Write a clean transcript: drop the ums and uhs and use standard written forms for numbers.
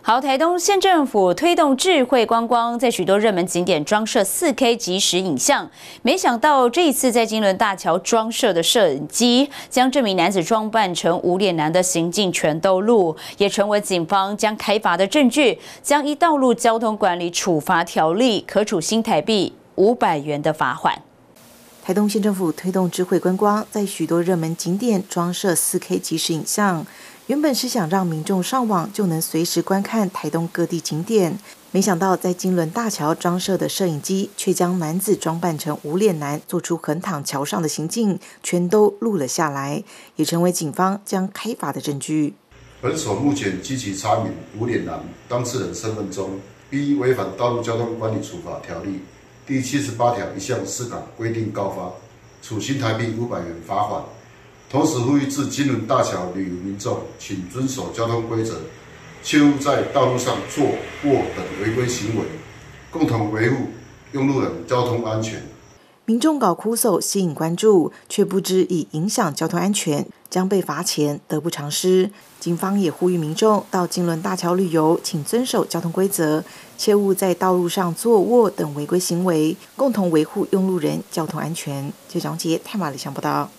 好，台东县政府推动智慧观光，在许多热门景点装设4K 即时影像。没想到这一次在金轮大桥装设的摄影机，将这名男子装扮成无脸男的行径全都录，也成为警方将开罚的证据。将依道路交通管理处罚条例，可处新台币500元的罚款。 台东县政府推动智慧观光，在许多热门景点装设4K 即时影像。原本是想让民众上网就能随时观看台东各地景点，没想到在金轮大桥装设的摄影机，却将男子装扮成无脸男，做出横躺桥上的行径，全都录了下来，也成为警方将开罚的证据。 本所目前积极查明无脸男当事人身份中，依违反道路交通管理处罚条例第78条1项4项规定告发，处新台币500元罚款。同时呼吁至金轮大桥旅游民众，请遵守交通规则，切勿在道路上坐、卧等违规行为，共同维护用路人交通安全。 民众搞哭手吸引关注，却不知已影响交通安全，将被罚钱，得不偿失。警方也呼吁民众到金轮大桥旅游，请遵守交通规则，切勿在道路上坐、卧等违规行为，共同维护用路人交通安全。记者张杰、泰马李翔报道。